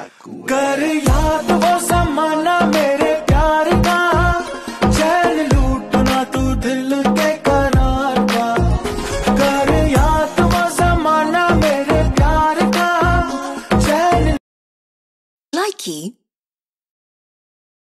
कर याद वो ज़माना मेरे प्यार का, चैन लूटना तू दिल के करार का। कर याद वो ज़माना मेरे प्यार का, चैन। Likey